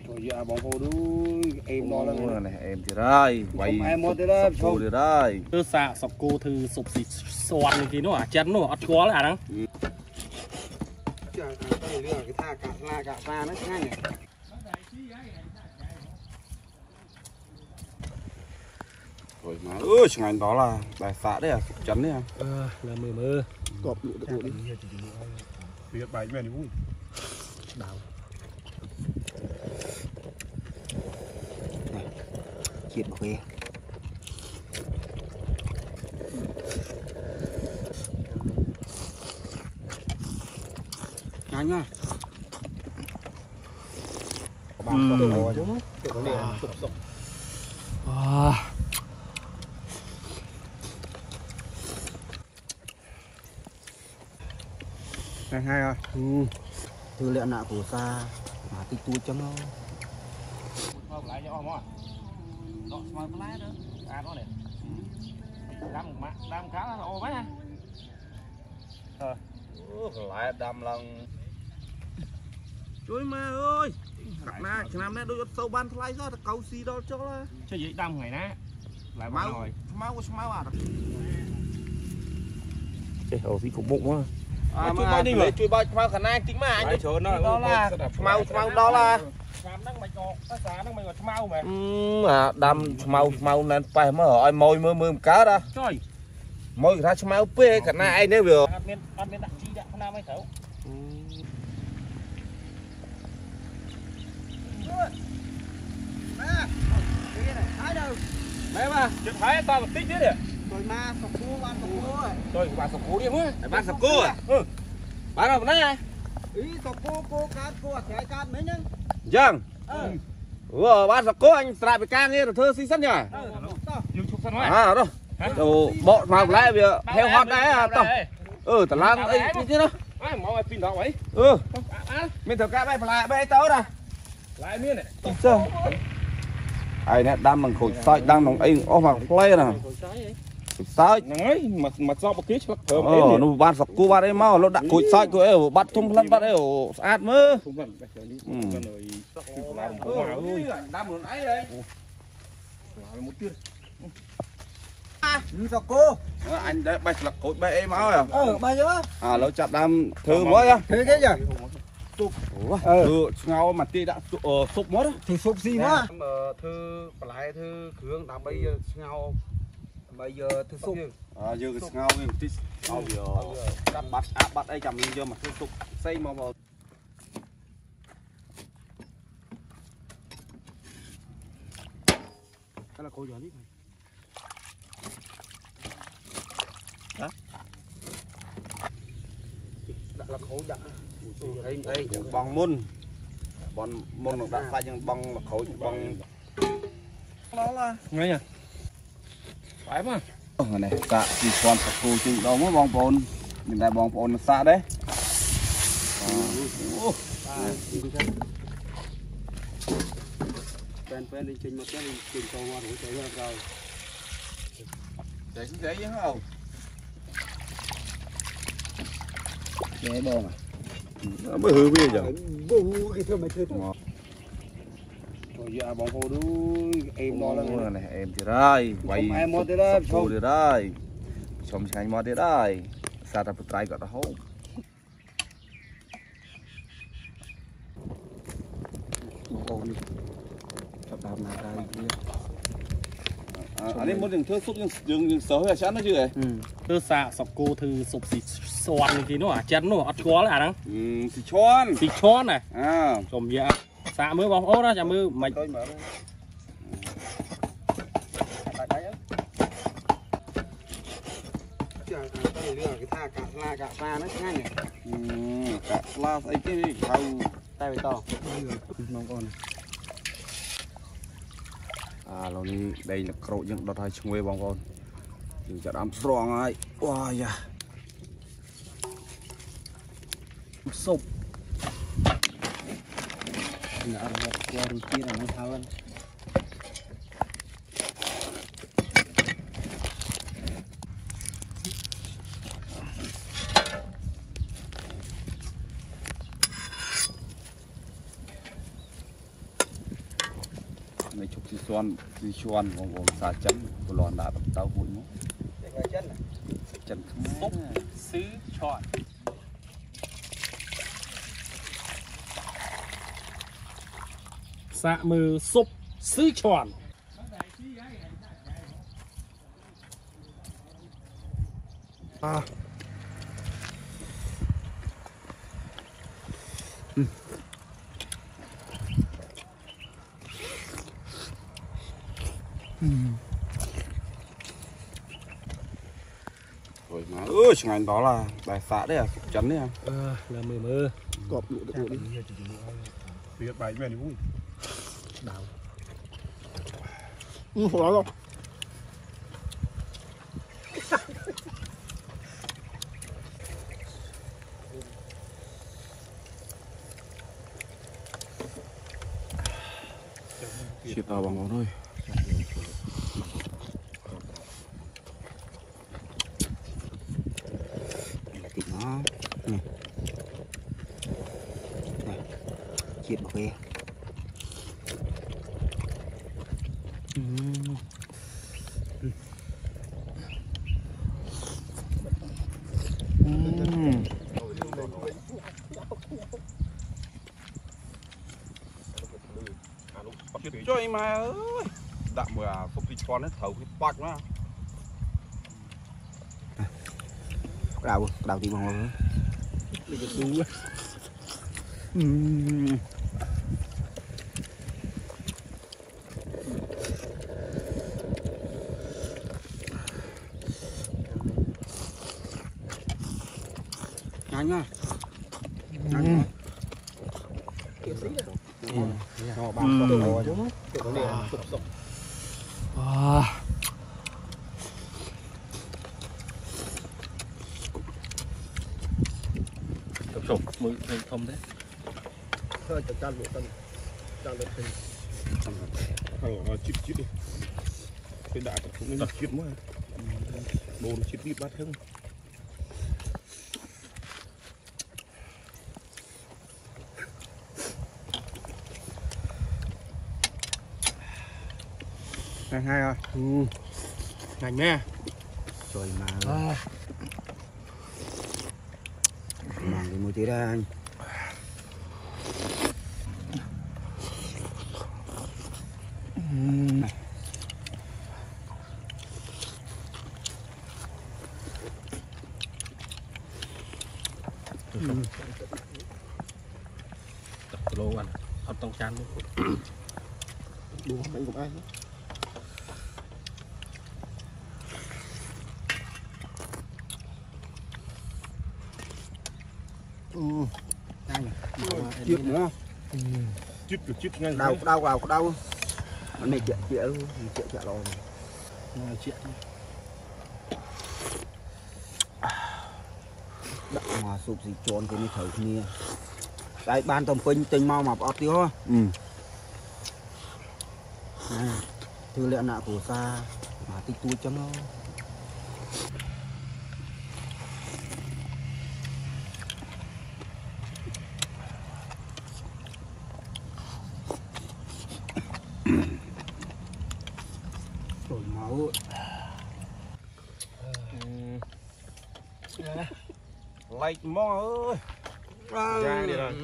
dạ bóng hồ đuôi em đó là này em thì đây quay em một đấy cô thì đây cứ xạ sọc cô thư sụp xịt xoan gì nó à chân nó có là đắng cái tha cả la cả pha nó ngay này rồi mà ơi ngày đó là bài xạ đấy à chấn đấy à là mơ cọp đủ được đi biết bài mẹ đi vui đào chết khuya nhanh nha hai hai à thư liệu nạ của xa mà tích túi chấm đâu lại cho ông đó mà lái nữa nó này đâm khá là ô mấy ha lại đâm lần chuối ma ơi cặp na làm đấy đôi sâu ban thay ra cầu xì đó cho là cho gì đâm ngày ná lại máu máu à cái hồ phi cục bụng á mà chui bao máu khả năng tính mà anh đó là máu đó là đâm mau nên phải mới hỏi môi mưa cá đó môi ra mau pê cả na ai nếu được mẹ mà chụp thấy tao một tích chứ đi rồi ma sọc cua ban sọc cua rồi bạn sọc cua đi không á bán sập cua à bán đâu đấy à ý sọc cua cá cua thẻ cá mấy nhá dân bán sập cua anh lại bị ca nghe rồi thơ xí sắt nhỉ à đâu đồ bộ mà lại bây giờ theo hot đấy à tao tao lang ấy chứ đó mong ai pin đó vậy mình thử cá bay lại bay tới đây lại miếng này ai nè đâm bằng khối sỏi đâm bằng ấy ô mà play nè sỏi nói mà do một ký cho thơm nó bắt sọc cua bắt ấy mau nó đặt khối sỏi của ấy bắt thùng lăn bắt ấy át mơ đâm một ấy đấy sọc cua anh đấy bay sọc cối bay em máu à bao nhiêu à nó chặt đâm thử mới á thế cái gì ngao mà ti đã sụp mất thì sụp gì mà thư lại thư hướng đã bây giờ ngao bây giờ thư sụp giờ cái ngao mình tí ngao giờ cắt bắt đây chầm mình giờ mà thư sụp xây mà vào cái là cô giỏi đi hả là khổ đã đây bằng môn nó đã phải nhưng bằng là khối bằng đó là nghe nhỉ phải mà này tạ thì còn sọc cua chừng đâu mới bong bồn mình lại bong bồn xa đấy pen đi trình một cái đi trình cầu hoa đủ chạy ra rồi để cái gì không để bò mà nó mới hư bây giờ bu cái thưa mày thưa dạ bóng hồ đuôi em đó là này em thì đây quay em một đấy cô thì đây chồng anh một thì đây sao ta trai gọi là hố bóng đi chọc đạp nào đây anh em muốn dừng thưa xúc dừng sớ là chán nó chứ vậy cứ xạ sọc cô thư sụp xịt xoan gì nó à chân nó có là đắng xì chón này à chồng dạ xạ mới bóng ố đó chả mưa mày cái tha cả la cả pha nó ngay này cả la ấy cái thau tay to non con à lâu nay đây là cậu những đợt hai chung với bóng con thì chặt ám strong ai wow ya sụp là một qua đầu tiên là nó thao lên ในชุกซีชวนของผมสาจันบุรอนดาแบบเต้าหุ่นมั้งจันซุปซื้อช็อตสะมือซุปซื้อช็อต rồi mà ngày đó là bài phá đấy à chắn đấy à là mơ cọp lụa được đi việc bài về đi vui đào không nói đâu Xịt vào bằng nó thôi. Là thịt nó này. Này. Xịt vào kia. Cho anh mà ơi đạm mà phục đi con hết thầu cái bạc nữa Đào thì bằng nhanh nha nhanh sụp mũi không đấy thôi cho lụa cho lụa thì thằng chít đi cái đại cũng nên chít quá đồ chít đi bát không hai rồi ngành nha rồi mà mang cái mũi tí ra anh lô anh không tông chăn luôn đùa anh cùng ai chít nữa chít ngay đau anh này chuyện luôn chuyện rồi chuyện đặng mà sụp gì trốn cái mới thấu kia đây ban tầm pin tinh mau mà bọt tiêu thư liệu nạ của xa mà tích túi chấm đâu rồi máu like mò ơi ra đi rồi